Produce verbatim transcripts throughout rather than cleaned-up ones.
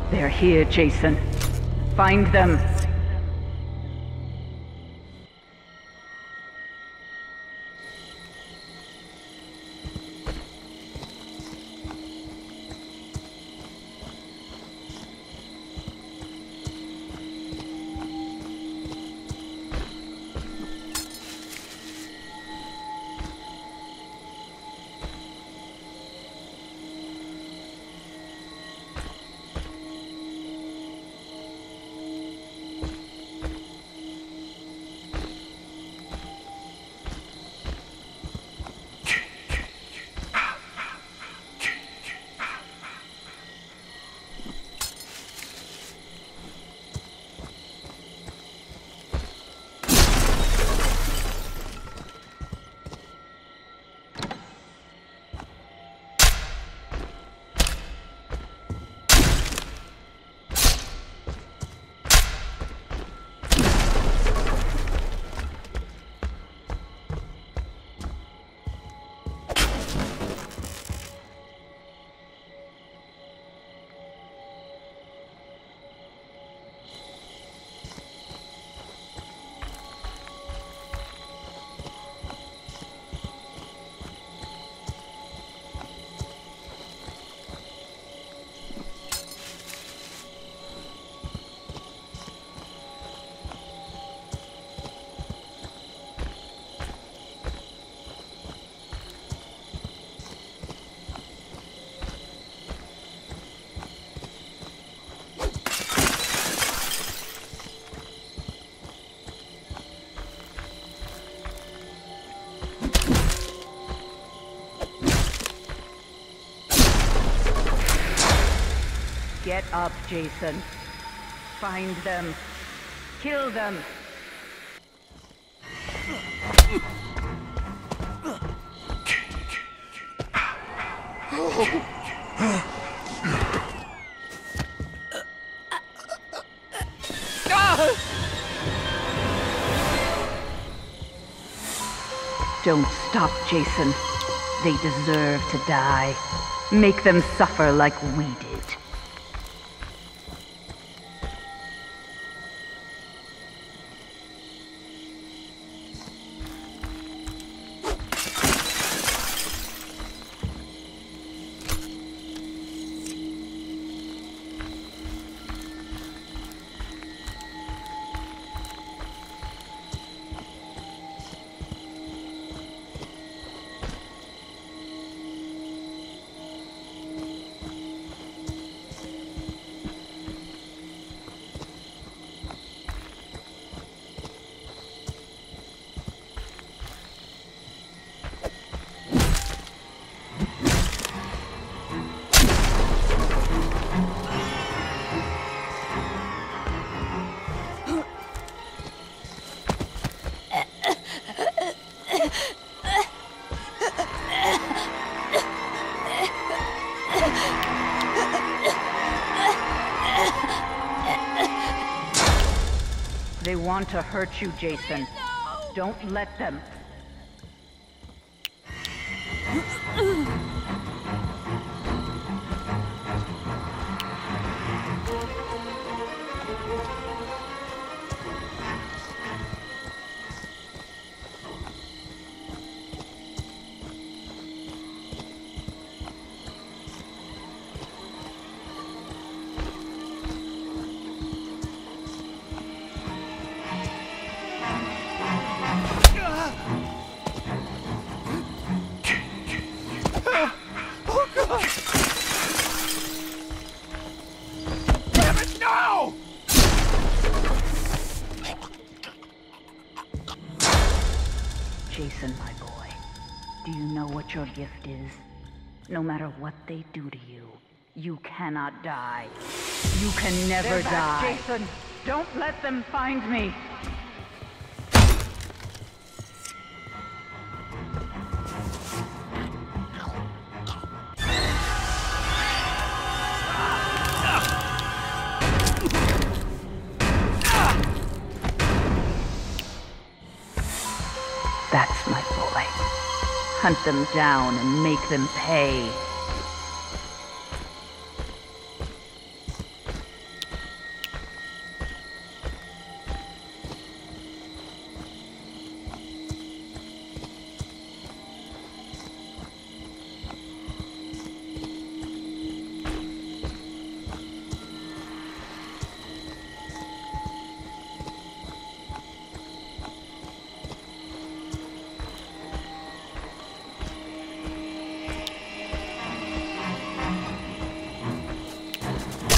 They're here, Jason. Find them. Get up, Jason. Find them. Kill them. Don't stop, Jason. They deserve to die. Make them suffer like we did. They want to hurt you, Jason. No! Don't let them. Jason, my boy, do you know what your gift is? No matter what they do to you, you cannot die. You can never They're back, die. Jason, don't let them find me. That's my boy. Hunt them down and make them pay.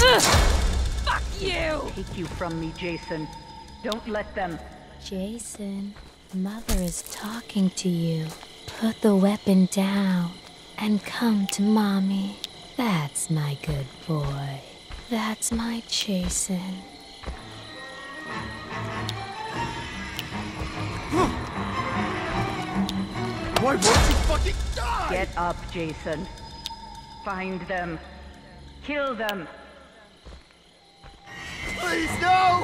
Fuck you! Take you from me, Jason. Don't let them. Jason, Mother is talking to you. Put the weapon down and come to Mommy. That's my good boy. That's my Jason. Why won't you fucking die? Get up, Jason. Find them. Kill them. Please, no!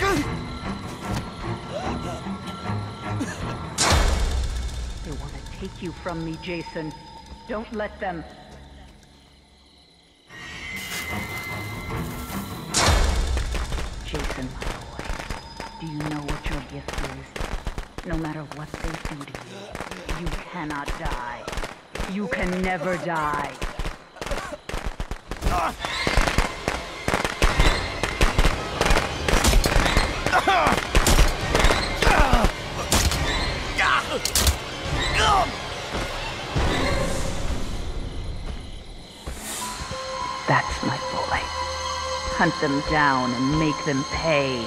They want to take you from me, Jason. Don't let them. Jason, my boy, do you know what your gift is? No matter what they do to you, you cannot die. You can never die. That's my boy. Hunt them down and make them pay.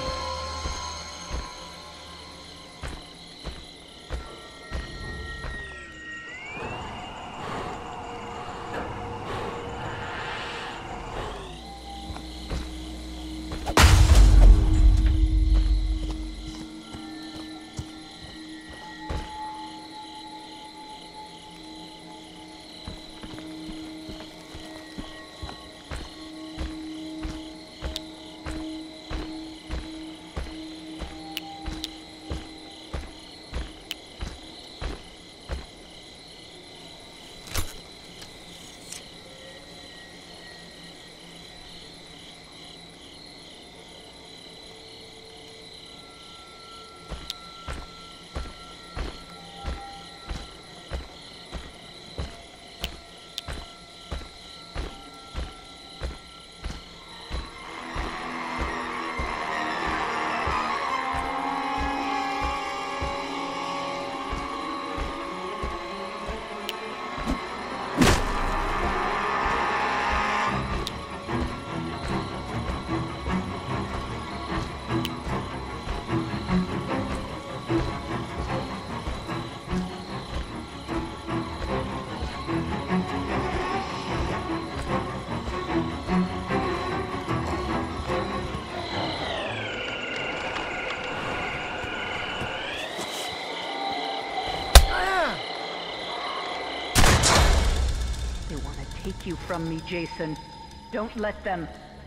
Take you from me, Jason. Don't let them.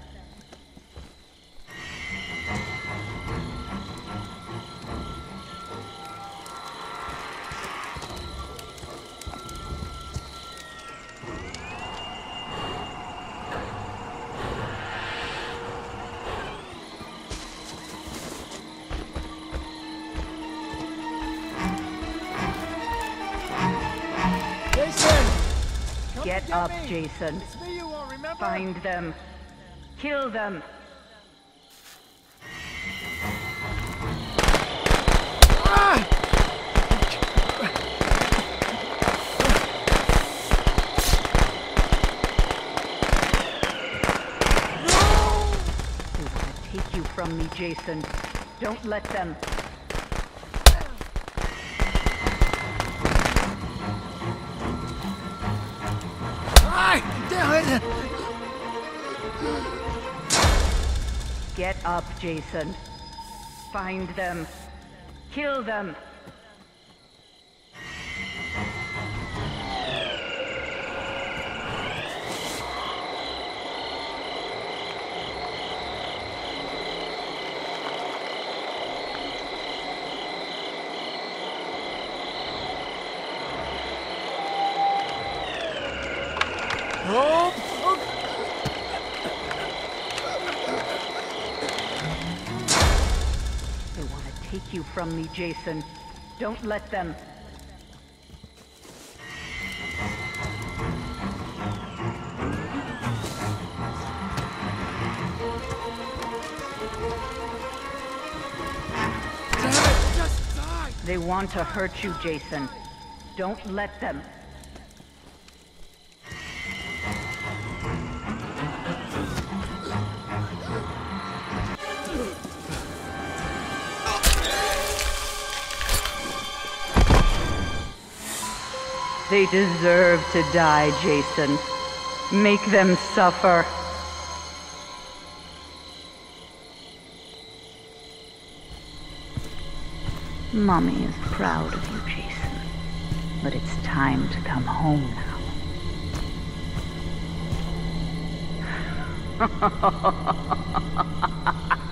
Get up, Jason. It's me you won't remember. Find them. Kill them. Ah! No! They want to take you from me, Jason. Don't let them. Damn it! Get up, Jason. Find them. Kill them. Oh! They want to take you from me, Jason. Don't let them. Damn it! Just die! They want to hurt you, Jason. Don't let them. They deserve to die, Jason. Make them suffer. Mommy is proud of you, Jason. But it's time to come home now.